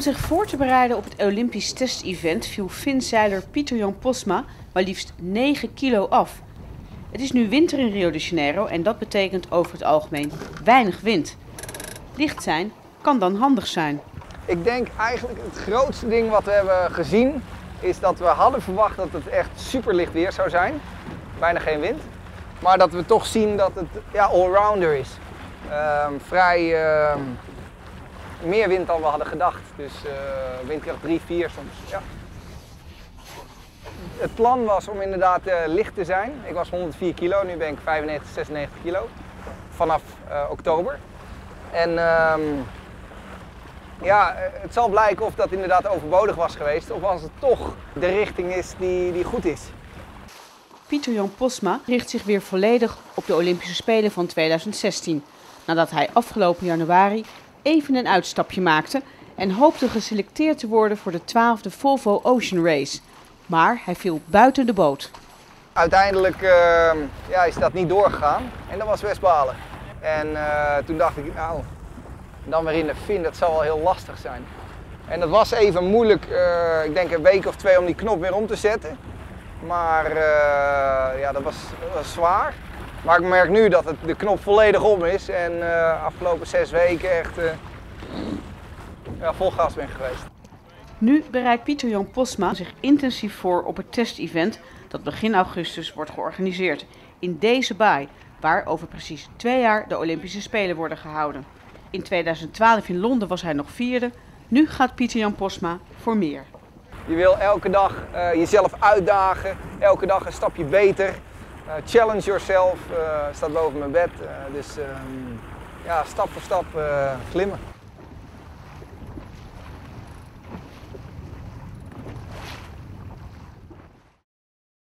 Om zich voor te bereiden op het Olympisch test-event viel Finzeiler Pieter-Jan Posma maar liefst 9 kilo af. Het is nu winter in Rio de Janeiro en dat betekent over het algemeen weinig wind. Licht zijn kan dan handig zijn. Ik denk eigenlijk het grootste ding wat we hebben gezien is dat we hadden verwacht dat het echt super licht weer zou zijn. Bijna geen wind. Maar dat we toch zien dat het allrounder is. Meer wind dan we hadden gedacht. Dus windkracht 3, 4 soms. Ja. Het plan was om inderdaad licht te zijn. Ik was 104 kilo, nu ben ik 95, 96 kilo. Vanaf oktober. En het zal blijken of dat inderdaad overbodig was geweest. Of als het toch de richting is die goed is. Pieter-Jan Posma richt zich weer volledig op de Olympische Spelen van 2016. Nadat hij afgelopen januari even een uitstapje maakte en hoopte geselecteerd te worden voor de 12e Volvo Ocean Race. Maar hij viel buiten de boot. Uiteindelijk is dat niet doorgegaan en dat was best balen. En toen dacht ik, nou, dan weer in de fin, dat zal wel heel lastig zijn. En dat was even moeilijk, ik denk een week of 2 om die knop weer om te zetten. Maar dat was zwaar. Maar ik merk nu dat de knop volledig om is en afgelopen 6 weken echt vol gas ben geweest. Nu bereidt Pieter-Jan Posma zich intensief voor op het testevent dat begin augustus wordt georganiseerd in deze baai, waar over precies 2 jaar de Olympische Spelen worden gehouden. In 2012 in Londen was hij nog 4e, nu gaat Pieter-Jan Posma voor meer. Je wil elke dag jezelf uitdagen, elke dag een stapje beter. Challenge yourself staat boven mijn bed, dus stap voor stap glimmen.